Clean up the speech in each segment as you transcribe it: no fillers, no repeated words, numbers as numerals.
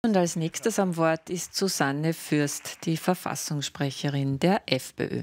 Und als nächstes am Wort ist Susanne Fürst, die Verfassungssprecherin der FPÖ.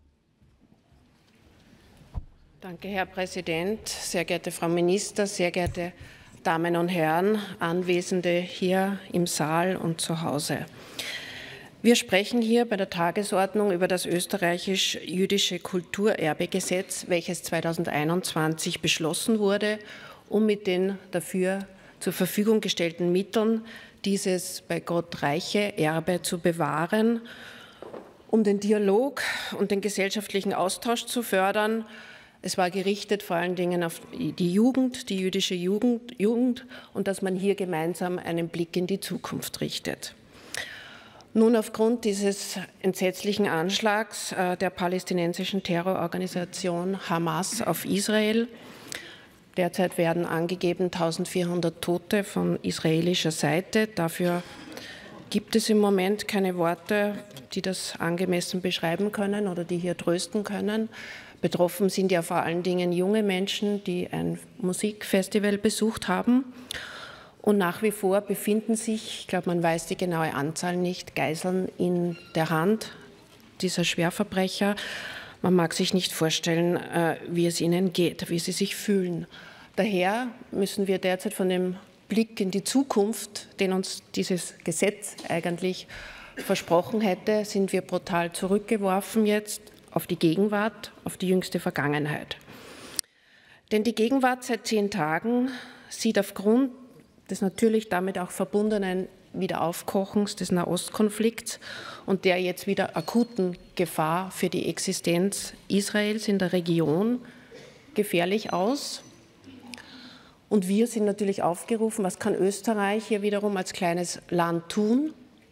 Danke, Herr Präsident, sehr geehrte Frau Minister, sehr geehrte Damen und Herren, Anwesende hier im Saal und zu Hause. Wir sprechen hier bei der Tagesordnung über das österreichisch-jüdische Kulturerbegesetz, welches 2021 beschlossen wurde, um mit den dafür zur Verfügung gestellten Mitteln dieses bei Gott reiche Erbe zu bewahren, um den Dialog und den gesellschaftlichen Austausch zu fördern. Es war gerichtet vor allen Dingen auf die Jugend, die jüdische Jugend, und dass man hier gemeinsam einen Blick in die Zukunft richtet. Nun, aufgrund dieses entsetzlichen Anschlags der palästinensischen Terrororganisation Hamas auf Israel, derzeit werden angegeben 1400 Tote von israelischer Seite. Dafür gibt es im Moment keine Worte, die das angemessen beschreiben können oder die hier trösten können. Betroffen sind ja vor allen Dingen junge Menschen, die ein Musikfestival besucht haben. Und nach wie vor befinden sich, ich glaube, man weiß die genaue Anzahl nicht, Geiseln in der Hand dieser Schwerverbrecher. Man mag sich nicht vorstellen, wie es ihnen geht, wie sie sich fühlen. Daher müssen wir derzeit von dem Blick in die Zukunft, den uns dieses Gesetz eigentlich versprochen hätte, sind wir brutal zurückgeworfen jetzt auf die Gegenwart, auf die jüngste Vergangenheit. Denn die Gegenwart seit 10 Tagen sieht aufgrund des natürlich damit auch verbundenen Wiederaufkochens des Nahostkonflikts und der jetzt wieder akuten Gefahr für die Existenz Israels in der Region gefährlich aus. Und wir sind natürlich aufgerufen, was kann Österreich hier wiederum als kleines Land tun?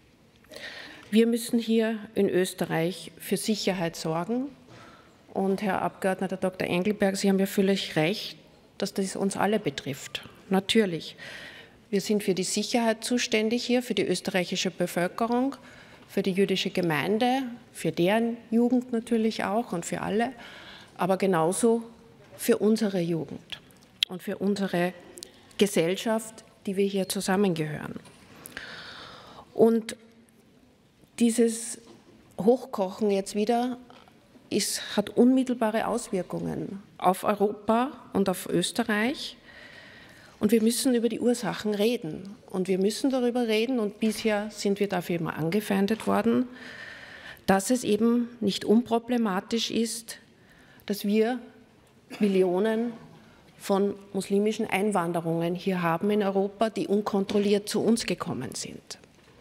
Wir müssen hier in Österreich für Sicherheit sorgen. Und Herr Abgeordneter Dr. Engelberg, Sie haben ja völlig recht, dass das uns alle betrifft. Natürlich. Wir sind für die Sicherheit zuständig hier, für die österreichische Bevölkerung, für die jüdische Gemeinde, für deren Jugend natürlich auch und für alle, aber genauso für unsere Jugend und für unsere Gesellschaft, die wir hier zusammengehören. Und dieses Hochkochen jetzt wieder hat unmittelbare Auswirkungen auf Europa und auf Österreich. Und wir müssen über die Ursachen reden. Und wir müssen darüber reden, und bisher sind wir dafür immer angefeindet worden, dass es eben nicht unproblematisch ist, dass wir Millionen von muslimischen Einwanderungen hier haben in Europa, die unkontrolliert zu uns gekommen sind.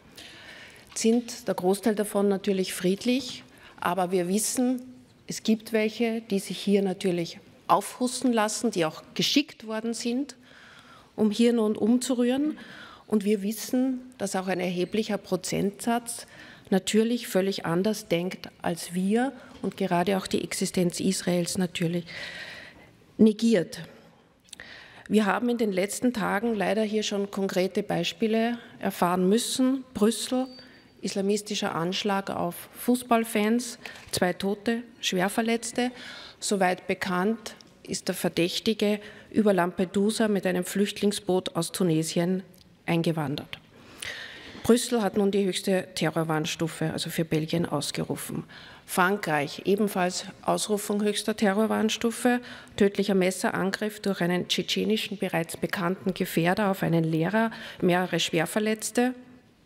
Der Großteil davon natürlich friedlich, aber wir wissen, es gibt welche, die sich hier natürlich aufhusten lassen, die auch geschickt worden sind, um Hirn und umzurühren. Und wir wissen, dass auch ein erheblicher Prozentsatz natürlich völlig anders denkt als wir und gerade auch die Existenz Israels natürlich negiert. Wir haben in den letzten Tagen leider hier schon konkrete Beispiele erfahren müssen. Brüssel, islamistischer Anschlag auf Fußballfans, 2 Tote, Schwerverletzte. Soweit bekannt ist der Verdächtige über Lampedusa mit einem Flüchtlingsboot aus Tunesien eingewandert. Brüssel hat nun die höchste Terrorwarnstufe, also für Belgien, ausgerufen. Frankreich ebenfalls Ausrufung höchster Terrorwarnstufe, tödlicher Messerangriff durch einen tschetschenischen, bereits bekannten Gefährder auf einen Lehrer, mehrere Schwerverletzte.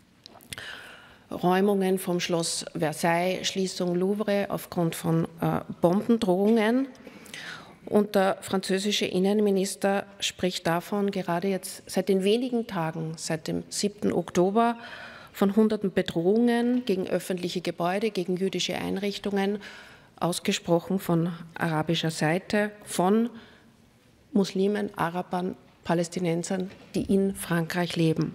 Räumungen vom Schloss Versailles, Schließung Louvre aufgrund von Bombendrohungen. Und der französische Innenminister spricht davon, gerade jetzt seit den wenigen Tagen, seit dem 7. Oktober, von hunderten Bedrohungen gegen öffentliche Gebäude, gegen jüdische Einrichtungen, ausgesprochen von arabischer Seite, von Muslimen, Arabern, Palästinensern, die in Frankreich leben.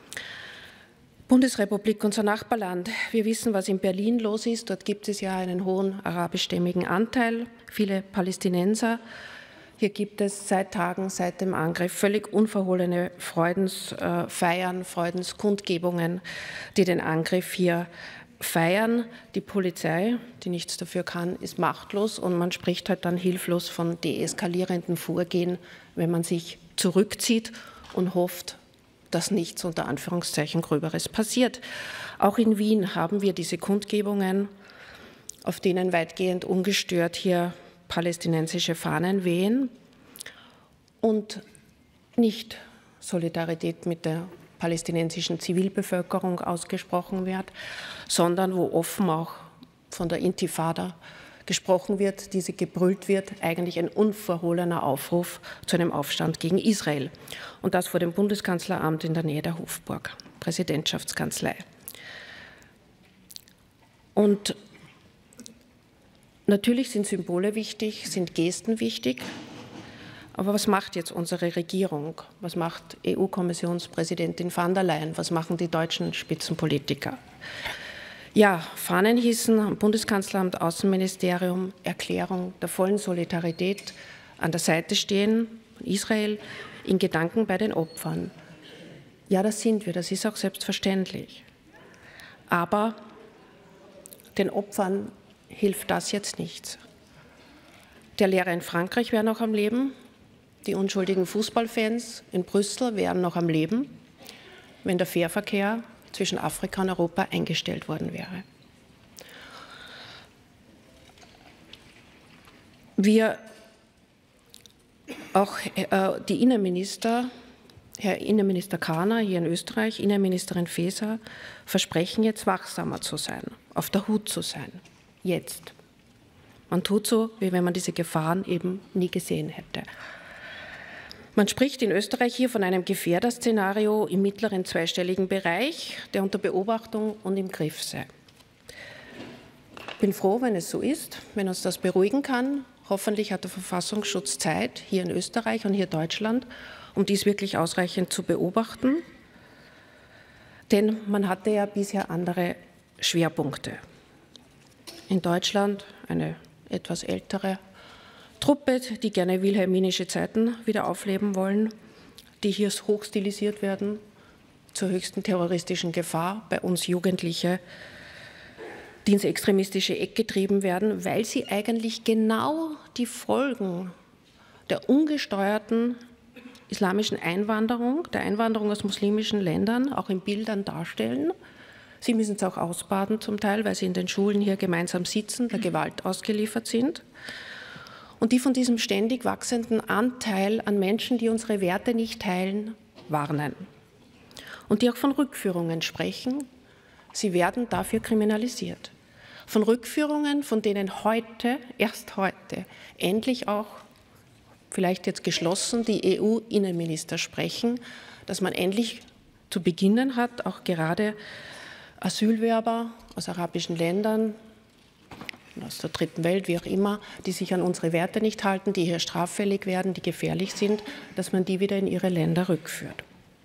Bundesrepublik, unser Nachbarland. Wir wissen, was in Berlin los ist. Dort gibt es ja einen hohen arabischstämmigen Anteil, viele Palästinenser. Hier gibt es seit Tagen, seit dem Angriff, völlig unverhohlene Freudensfeiern, Freudenskundgebungen, die den Angriff hier feiern. Die Polizei, die nichts dafür kann, ist machtlos, und man spricht halt dann hilflos von deeskalierendem Vorgehen, wenn man sich zurückzieht und hofft, dass nichts unter Anführungszeichen Gröberes passiert. Auch in Wien haben wir diese Kundgebungen, auf denen weitgehend ungestört hier palästinensische Fahnen wehen und nicht Solidarität mit der palästinensischen Zivilbevölkerung ausgesprochen wird, sondern wo offen auch von der Intifada gesprochen wird, diese gebrüllt wird, eigentlich ein unverhohlener Aufruf zu einem Aufstand gegen Israel. Und das vor dem Bundeskanzleramt in der Nähe der Hofburg, Präsidentschaftskanzlei. Und natürlich sind Symbole wichtig, sind Gesten wichtig. Aber was macht jetzt unsere Regierung? Was macht EU-Kommissionspräsidentin van der Leyen? Was machen die deutschen Spitzenpolitiker? Ja, Fahnen hießen am Bundeskanzleramt, Außenministerium, Erklärung der vollen Solidarität, an der Seite stehen von Israel, in Gedanken bei den Opfern. Ja, das sind wir, das ist auch selbstverständlich. Aber den Opfern hilft das jetzt nichts. Der Lehrer in Frankreich wäre noch am Leben, die unschuldigen Fußballfans in Brüssel wären noch am Leben, wenn der Fährverkehr zwischen Afrika und Europa eingestellt worden wäre. Wir, auch die Innenminister, Herr Innenminister Kahner hier in Österreich, Innenministerin Faeser, versprechen jetzt wachsamer zu sein, auf der Hut zu sein, jetzt. Man tut so, wie wenn man diese Gefahren eben nie gesehen hätte. Man spricht in Österreich hier von einem Gefährderszenario im mittleren zweistelligen Bereich, der unter Beobachtung und im Griff sei. Ich bin froh, wenn es so ist, wenn uns das beruhigen kann. Hoffentlich hat der Verfassungsschutz Zeit, hier in Österreich und hier in Deutschland, um dies wirklich ausreichend zu beobachten. Denn man hatte ja bisher andere Schwerpunkte. In Deutschland eine etwas ältere Truppe, die gerne wilhelminische Zeiten wieder aufleben wollen, die hier hochstilisiert werden, zur höchsten terroristischen Gefahr, bei uns Jugendliche, die ins extremistische Eck getrieben werden, weil sie eigentlich genau die Folgen der ungesteuerten islamischen Einwanderung, der Einwanderung aus muslimischen Ländern, auch in Bildern darstellen. Sie müssen es auch ausbaden zum Teil, weil sie in den Schulen hier gemeinsam sitzen, der Gewalt ausgeliefert sind. Und die von diesem ständig wachsenden Anteil an Menschen, die unsere Werte nicht teilen, warnen. Und die auch von Rückführungen sprechen. Sie werden dafür kriminalisiert. Von Rückführungen, von denen heute, erst heute, endlich auch, vielleicht jetzt geschlossen, die EU-Innenminister sprechen, dass man endlich zu beginnen hat, auch gerade Asylwerber aus arabischen Ländern, aus der dritten Welt, wie auch immer, die sich an unsere Werte nicht halten, die hier straffällig werden, die gefährlich sind, dass man die wieder in ihre Länder rückführt.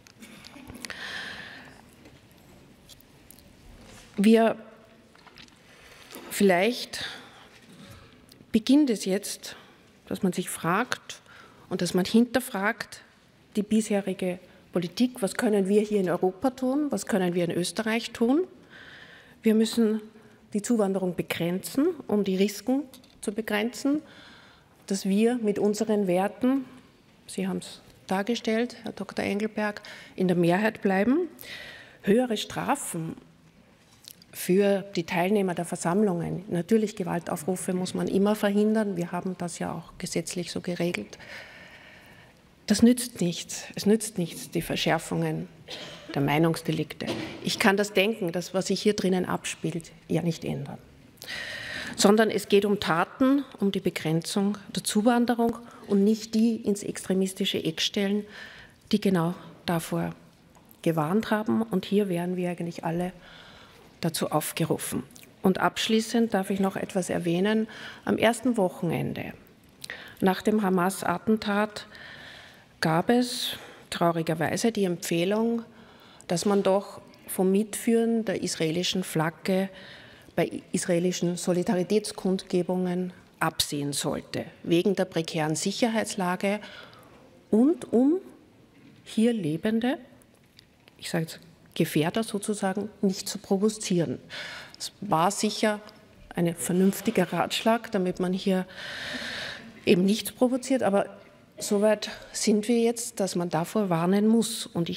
Vielleicht beginnt es jetzt, dass man sich fragt und dass man hinterfragt die bisherige Politik, was können wir hier in Europa tun, was können wir in Österreich tun. Wir müssen die Zuwanderung begrenzen, um die Risiken zu begrenzen, dass wir mit unseren Werten, Sie haben es dargestellt, Herr Dr. Engelberg, in der Mehrheit bleiben. Höhere Strafen für die Teilnehmer der Versammlungen, natürlich Gewaltaufrufe muss man immer verhindern, wir haben das ja auch gesetzlich so geregelt. Das nützt nichts, es nützt nichts, die Verschärfungen der Meinungsdelikte. Ich kann das Denken, das, was sich hier drinnen abspielt, ja nicht ändern. Sondern es geht um Taten, um die Begrenzung der Zuwanderung und nicht die ins extremistische Eck stellen, die genau davor gewarnt haben. Und hier wären wir eigentlich alle dazu aufgerufen. Und abschließend darf ich noch etwas erwähnen. Am ersten Wochenende nach dem Hamas-Attentat gab es traurigerweise die Empfehlung, dass man doch vom Mitführen der israelischen Flagge bei israelischen Solidaritätskundgebungen absehen sollte, wegen der prekären Sicherheitslage und um hier lebende, ich sage jetzt Gefährder sozusagen, nicht zu provozieren. Es war sicher ein vernünftiger Ratschlag, damit man hier eben nichts provoziert, aber soweit sind wir jetzt, dass man davor warnen muss. Und ich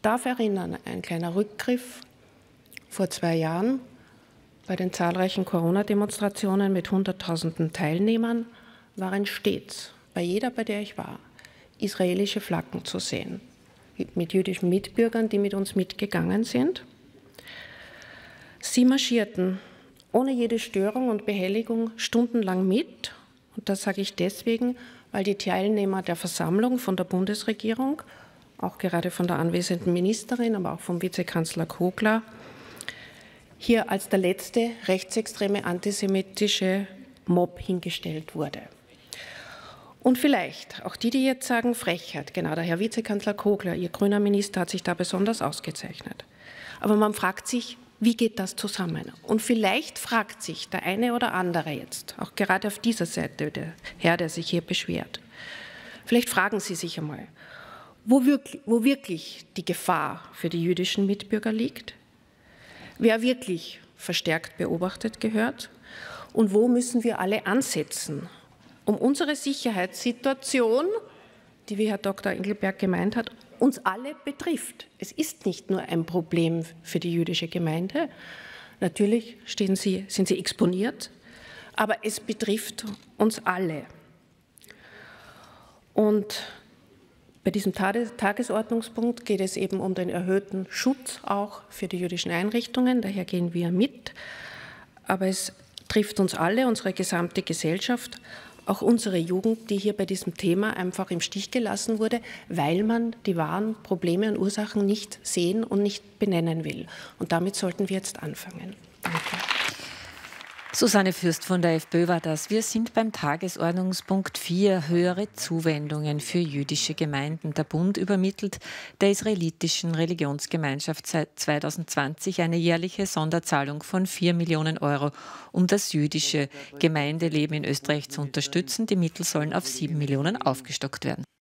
darf erinnern, ein kleiner Rückgriff vor 2 Jahren bei den zahlreichen Corona-Demonstrationen mit Hunderttausenden Teilnehmern waren stets, bei jeder, bei der ich war, israelische Flaggen zu sehen, mit jüdischen Mitbürgern, die mit uns mitgegangen sind. Sie marschierten ohne jede Störung und Behelligung stundenlang mit. Und das sage ich deswegen, weil die Teilnehmer der Versammlung von der Bundesregierung, auch gerade von der anwesenden Ministerin, aber auch vom Vizekanzler Kogler, hier als der letzte rechtsextreme antisemitische Mob hingestellt wurde. Und vielleicht, auch die jetzt sagen Frechheit, genau, der Herr Vizekanzler Kogler, Ihr grüner Minister, hat sich da besonders ausgezeichnet. Aber man fragt sich, wie geht das zusammen? Und vielleicht fragt sich der eine oder andere jetzt, auch gerade auf dieser Seite, der Herr, der sich hier beschwert, vielleicht fragen Sie sich einmal, wo wirklich die Gefahr für die jüdischen Mitbürger liegt, wer wirklich verstärkt beobachtet gehört und wo müssen wir alle ansetzen, um unsere Sicherheitssituation, die, wie Herr Dr. Engelberg gemeint hat, uns alle betrifft. Es ist nicht nur ein Problem für die jüdische Gemeinde. Natürlich sind sie exponiert, aber es betrifft uns alle. Und bei diesem Tagesordnungspunkt geht es eben um den erhöhten Schutz auch für die jüdischen Einrichtungen. Daher gehen wir mit. Aber es trifft uns alle, unsere gesamte Gesellschaft, auch unsere Jugend, die hier bei diesem Thema einfach im Stich gelassen wurde, weil man die wahren Probleme und Ursachen nicht sehen und nicht benennen will. Und damit sollten wir jetzt anfangen. Danke. Susanne Fürst von der FPÖ war das. Wir sind beim Tagesordnungspunkt 4, höhere Zuwendungen für jüdische Gemeinden. Der Bund übermittelt der israelitischen Religionsgemeinschaft seit 2020 eine jährliche Sonderzahlung von 4 Millionen Euro, um das jüdische Gemeindeleben in Österreich zu unterstützen. Die Mittel sollen auf 7 Millionen aufgestockt werden.